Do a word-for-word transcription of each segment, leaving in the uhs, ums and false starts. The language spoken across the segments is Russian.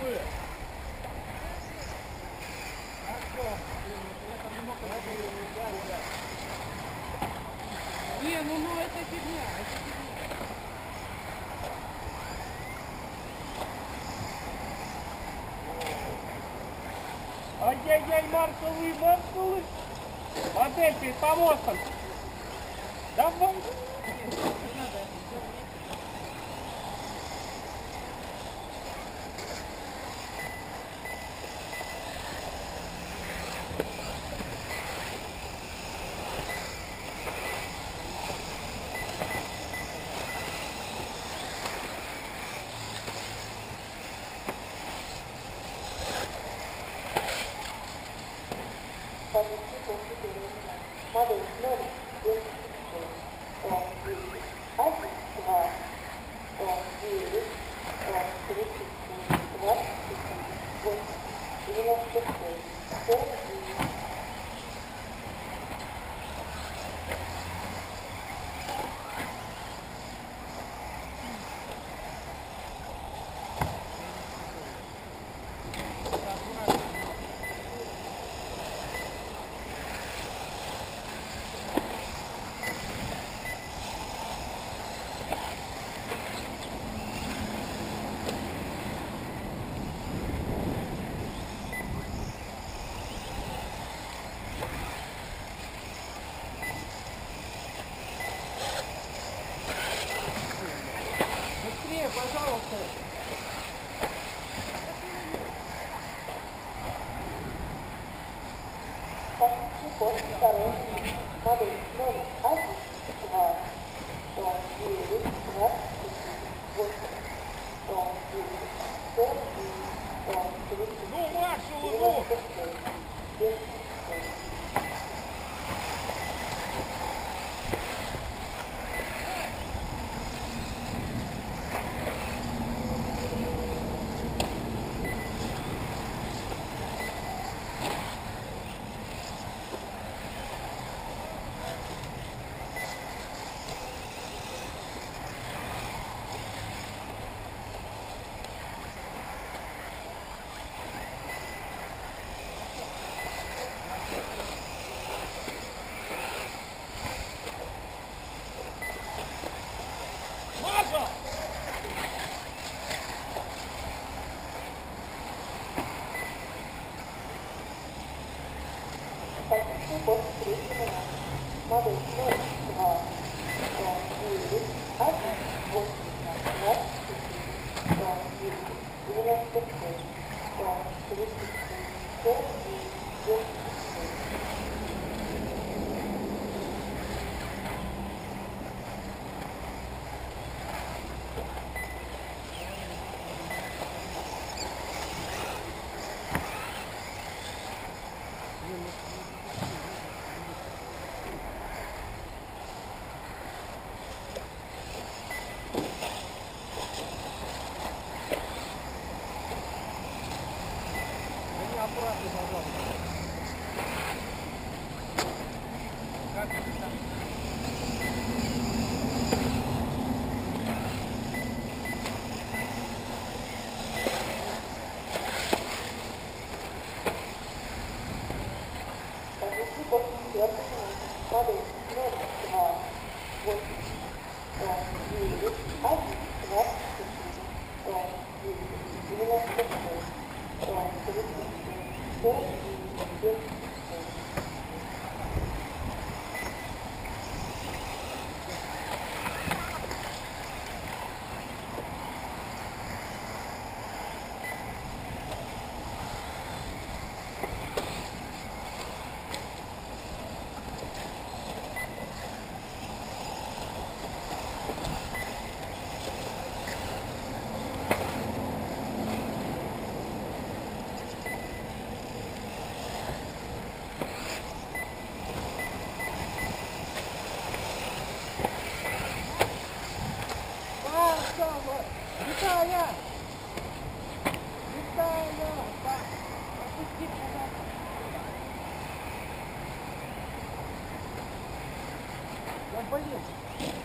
Не, ну, ну это фигня, это фигня. Ай-яй-яй, маршалы, маршалы! Модель перед помостом! Давай! Модель ноль девять один два девять тридцать семь двадцать восемь девяносто шесть сорок девять. Быстрее, пожалуйста! Почти после второй модель ноль один два девять двадцать восемь девять сорок девять тридцать Ну, маршал, ну! девяносто шесть семьдесят шесть. Маршал! Почти после третьего модель ноль два девять один восемь двадцать девять девяносто шесть тридцать семь сорок девять девяносто шесть. Аккуратно, пожалуйста. Как ты там? Почти после четвертого модель ноль два восемь девять один двадцать четыре девять девяносто шесть тридцать семь сорок девять девяносто шесть. Виталя! Виталя! Отпусти, пожалуйста. Я боюсь.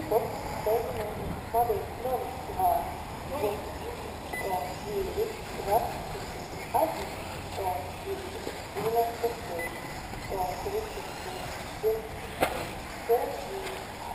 Вот, поэтому надо снова два, восемь, девять, двадцать один, девять, девяносто шесть, тридцать семь, сорок девять.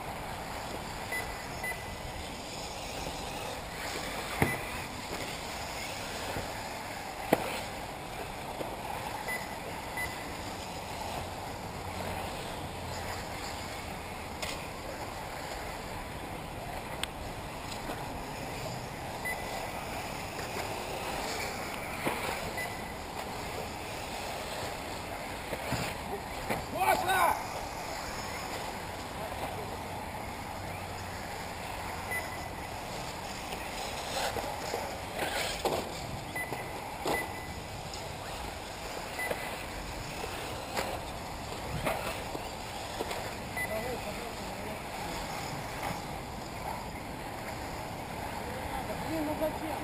Блин, ну зачем?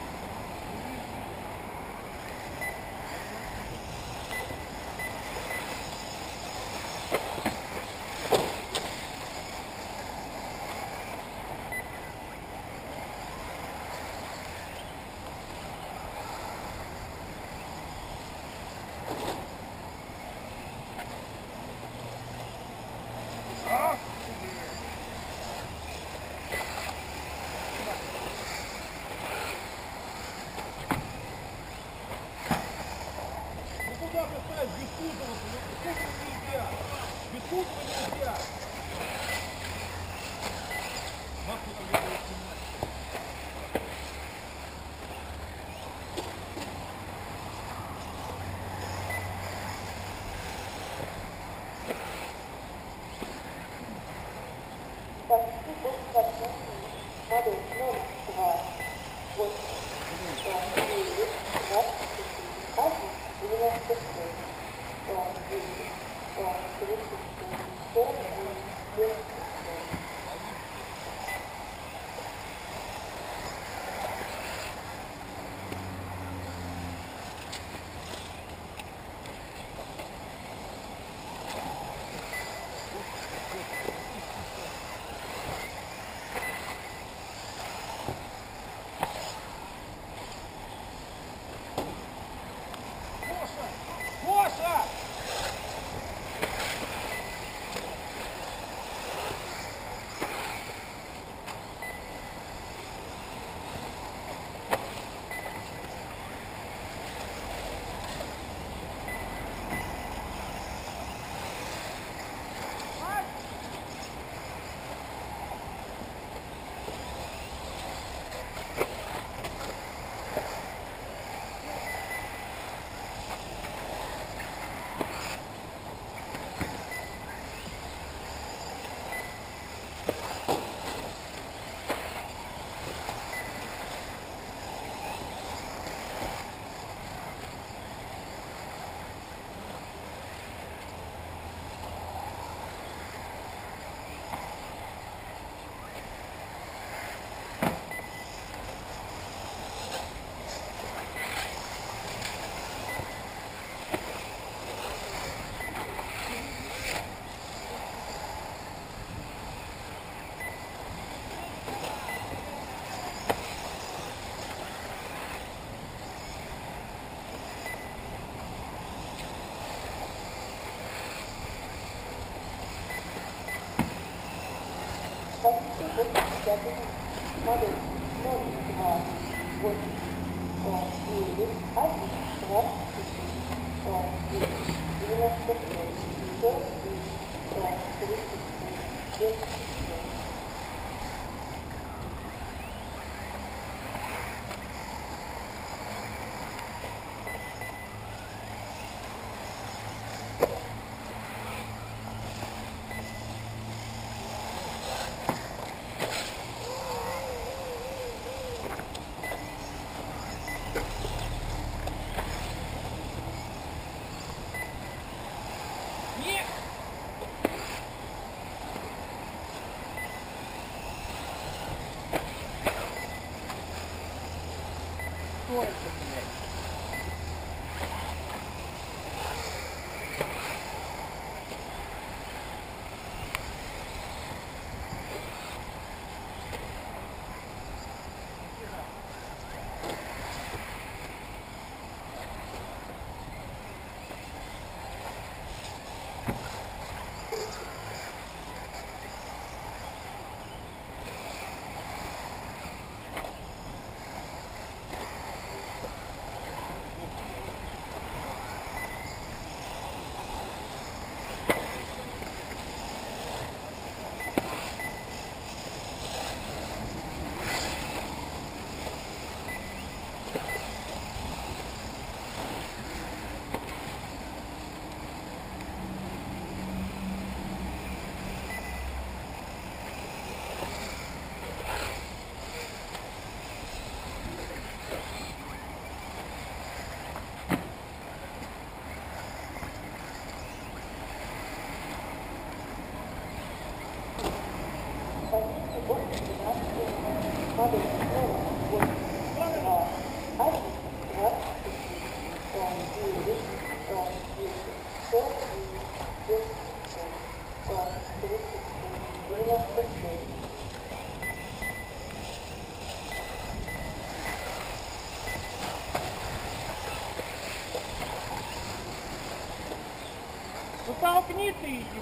Ну куда поставить? Без Кутова, без Кутова нельзя. Без Кутова нельзя. Нахуй там его снимать. Почти полсотни. Модель ноль два восемь девять двадцать один девяносто шесть девять тридцать семь сорок девять девяносто семь. Гоша! Почти пятьдесят минут. Модель ноль два восемь девять один двадцать девять девяносто шесть сорок девять тридцать семь тридцать семь. Нет! Что это, блядь? Ну толкни ты иди.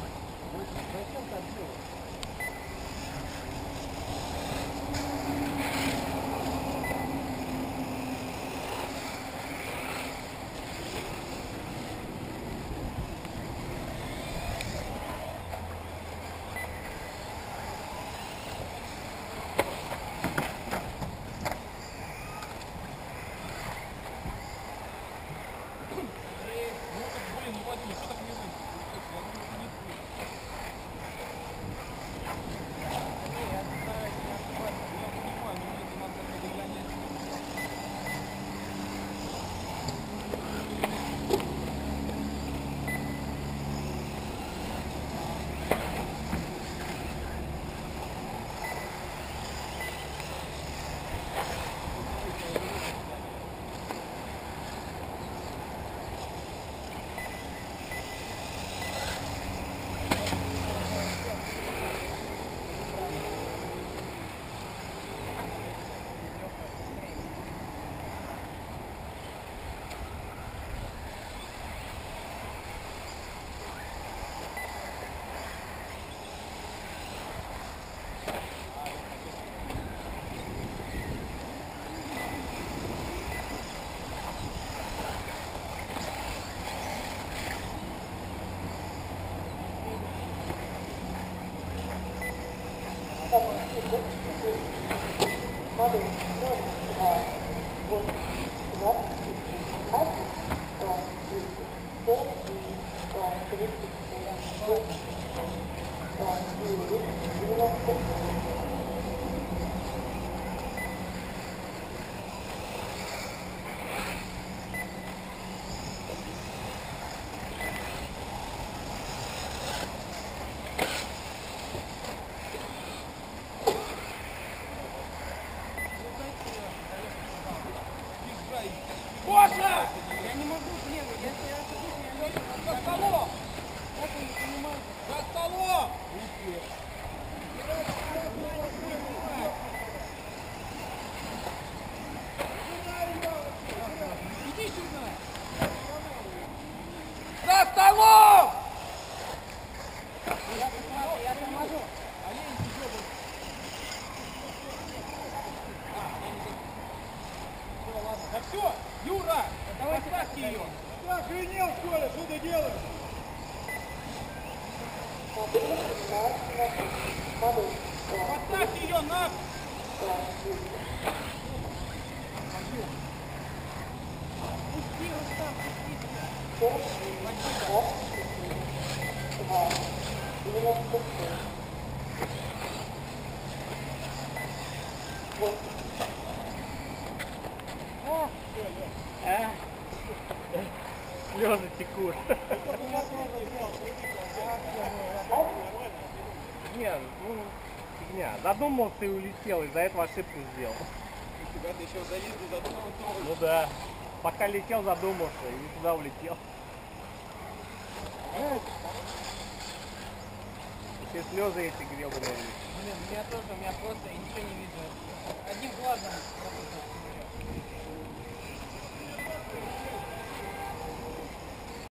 Боже! Я не могу, блин, если я сажусь, я не За столом! как он не понимает. За столом! Иди сюда! За столом! Я торможу. Олень, тяжелый. Все, ладно. Да все, Юра! Поставьте ее! Ты охренел, что ли? Что ты делаешь? Поставьте ее на... Пусти его сам, пусти. А? Слезы текут. Нет, ну, фигня. Задумался и улетел, из-за этого ошибку сделал. Тебя ты еще заезд не задумал тоже. Ну да. Пока летел, задумался и не туда улетел. Все слезы эти гребаные. Блин, у меня тоже, у меня просто ничего не видно.